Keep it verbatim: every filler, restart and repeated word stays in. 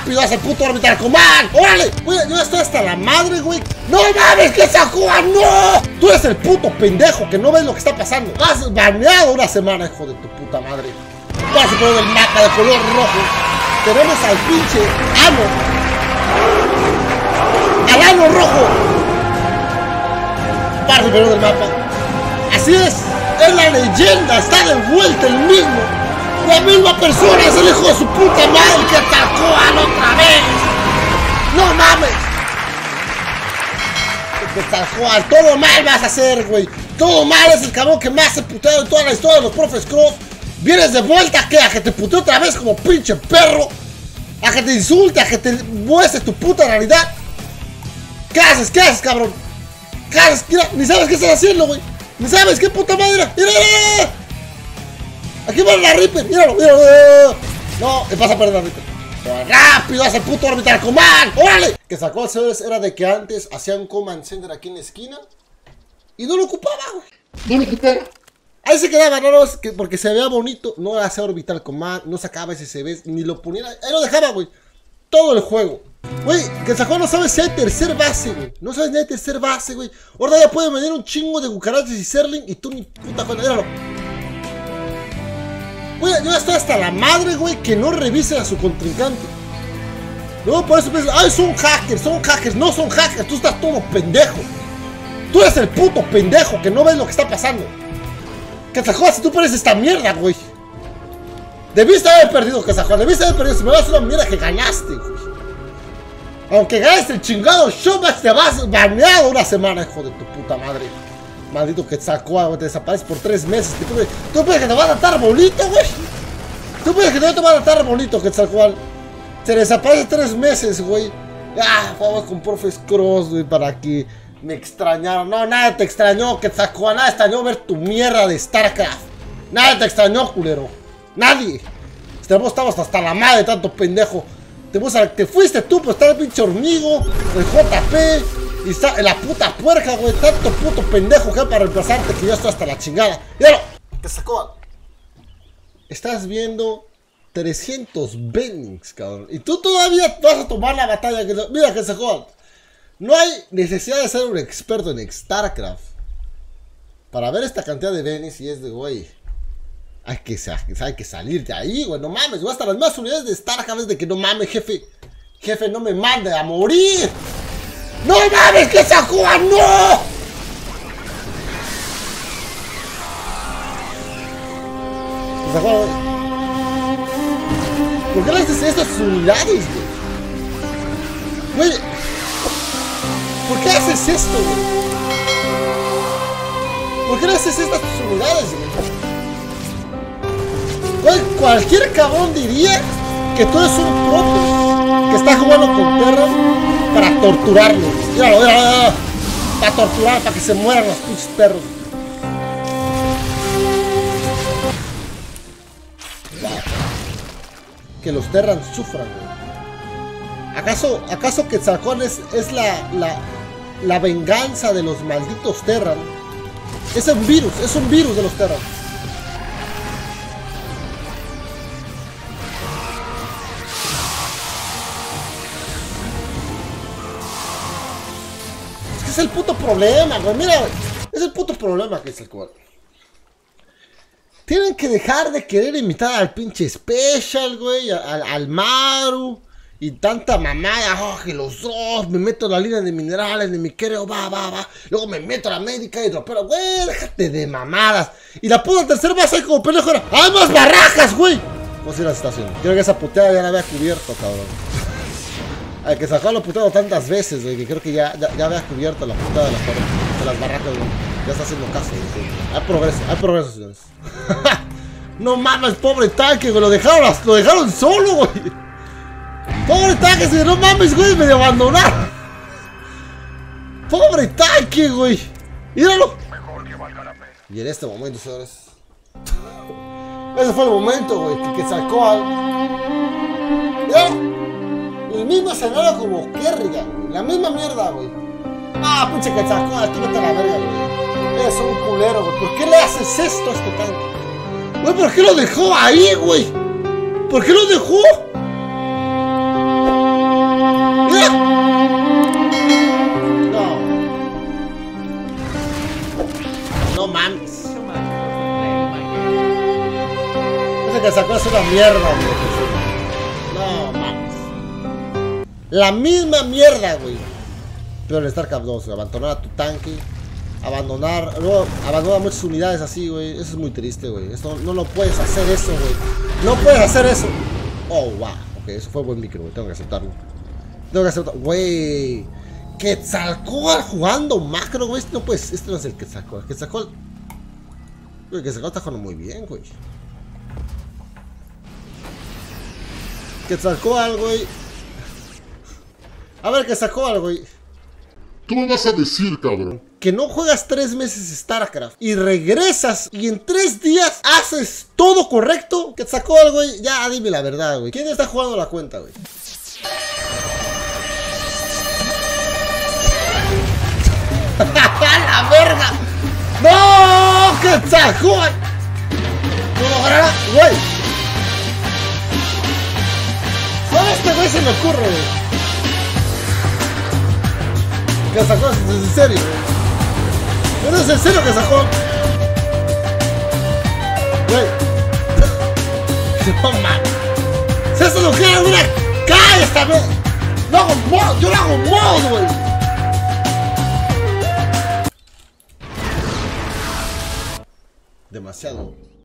rápido hacia el puto Orbital Command. ¡Órale! Güey, yo estoy hasta la madre, güey. ¡No mames, que Quetzalcóatl, no! Tú eres el puto pendejo que no ves lo que está pasando. Has baneado una semana, hijo de tu puta madre. Vas a poner el mapa de color rojo. Tenemos al pinche ano. ¡Al ano rojo! Parte primero del mapa. Así es. Es la leyenda. Está de vuelta el mismo. La misma persona. Es el hijo de su puta madre que Quetzalcóatl otra vez. ¡No mames! Quetzalcóatl, todo mal vas a hacer, güey. Todo mal, es el cabrón que más se puteó en toda la historia de los profes Cross. Vienes de vuelta, ¿qué? A que te putee otra vez como pinche perro. A que te insulte, a que te muestre tu puta realidad. ¿Qué haces? ¿Qué haces, cabrón? ¿Qué haces? Mira, ni sabes qué estás haciendo, güey. Ni sabes qué puta madre. Mira, mira, mira. Aquí va la Reaper, míralo, míralo. No, me pasa a perder la Reaper. Rápido, hace el puto Orbital Command. ¡Órale! Que sacó el señores era de que antes hacía un command center aquí en la esquina y no lo ocupaba, güey. No lo ocupaba. Ahí se quedaba, no, no, porque se veía bonito. No hacía Orbital Command, no sacaba S C Bs, ni lo ponía. Ahí lo dejaba, güey. Todo el juego. Güey, que sacó no sabes si hay tercer base, güey. No sabes ni hay tercer base, güey. Ahora ya puede venir un chingo de cucarachas y Zerling y tú ni puta cuenta. Míralo. Güey, yo ya estoy hasta la madre, güey, que no revisen a su contrincante. Luego por eso piensas, ay, son hackers, son hackers. No son hackers, tú estás todo pendejo. Tú eres el puto pendejo que no ves lo que está pasando. Que se jodas si tú pones esta mierda, güey. Debiste haber perdido, que se jodas, debiste haber perdido. Si me das una mierda que ganaste, güey. Aunque ganes el chingado showmatch, te vas baneado una semana, hijo de tu puta madre. Maldito Quetzalcóatl, te desapareces por tres meses. ¿Tú piensas que te va a tratar bonito, güey? ¿Tú piensas que no te va a tratar bonito, Quetzalcóatl? Se desaparece tres meses, güey. Ah, vamos con Profes Cross, güey, para que me extrañaron. No, nada te extrañó, Quetzalcóatl. Nada extrañó ver tu mierda de StarCraft. Nada te extrañó, culero. Nadie. Estamos hasta la madre de tanto pendejo. Te, te fuiste tú por estar el pinche hormigo, el J P. Y está en la puta puerca, güey. Tanto puto pendejo que hay para reemplazarte que yo estoy hasta la chingada. ¡Míralo! Quetzalcóatl. Estás viendo trescientos Bennings, cabrón. Y tú todavía vas a tomar la batalla. Que... Mira, Quetzalcóatl. No hay necesidad de ser un experto en StarCraft para ver esta cantidad de Bennings y es de, güey, hay que, hay que salir de ahí, güey. No mames, güey. Hasta las más unidades de StarCraft es de que no mames, jefe. Jefe, no me mande a morir. ¡No mames, Quetzalcóatl, no! Quetzalcóatl, ¿por qué le haces esto a sus unidades, güey? Güey, ¿por qué haces esto, güey? ¿Por qué le haces esto a tus unidades, güey? Güey, cualquier cabrón diría que tú eres un proto que está jugando con Terra para torturarlo. Míralo, míralo, míralo. Para torturar, para que se mueran los pinches perros. Que los Terran sufran, güey. ¿Acaso, acaso Quetzalcóatl es, es la, la, la venganza de los malditos Terran? Es un virus, es un virus de los Terran. Es el puto problema, güey. Mira, es el puto problema que es el cual. Tienen que dejar de querer imitar al pinche Special, güey. Al, al Maru. Y tanta mamada. Oh, que los dos. Me meto en la línea de minerales. De mi creo, va, va, va. Luego me meto a la médica y dropero. Güey, déjate de mamadas. Y la puta tercera base como pendejo era. ¡Hay más barajas, güey! ¿Cómo se la estación? Creo que esa puteada ya la había cubierto, cabrón. Al que sacó lo puteado tantas veces, güey, que creo que ya, ya, ya había cubierto la putada de, la, de las barracas, güey. Ya está haciendo caso, güey. Hay progreso, hay progreso, señores. No mames, pobre tanque, güey. Lo dejaron, lo dejaron solo, güey. Pobre tanque, señor. No mames, güey. Me abandonaron. Pobre tanque, güey. Míralo. Y en este momento, señores. Ese fue el momento, güey, que, que sacó al. Míralo. El mismo escenario como Kerrigan, la misma mierda, güey. Ah, pinche Quetzalcóatl, tú vete a la verga, güey. Eres un culero, güey. ¿Por qué le haces esto a este tanque? Güey, ¿por qué lo dejó ahí, güey? ¿Por qué lo dejó? que sacó es una mierda, güey. No, mames. La misma mierda, güey. Pero el StarCraft dos, güey. Abandonar a tu tanque. Abandonar. Luego, abandonar muchas unidades así, güey. Eso es muy triste, güey. Esto no lo puedes hacer eso, güey. No puedes hacer eso. Oh, wow. Ok, eso fue buen micro, güey. Tengo que aceptarlo. Tengo que aceptarlo. Güey. Quetzalcóatl jugando macro, güey. Este no puedes. Este no es el Quetzalcóatl. Quetzalcóatl. Güey, Quetzalcóatl está jugando muy bien, güey. Quetzalcóatl, güey. A ver, Quetzalcóatl, güey. ¿Qué me vas a decir, cabrón? Que no juegas tres meses StarCraft y regresas y en tres días haces todo correcto. Quetzalcóatl, güey. Ya, dime la verdad, güey. ¿Quién está jugando la cuenta, güey? ¡La verga! ¡No! ¡Quetzalcóatl! ¡No logrará! ¡Güey! Solo este güey se me ocurre, güey. Quetzalcóatl, ¿es en serio? ¿No es en serio Quetzalcóatl? Güey. No mames. Si eso lo quiere una calle esta vez. Lo hago mod, yo lo hago mod, güey. Demasiado.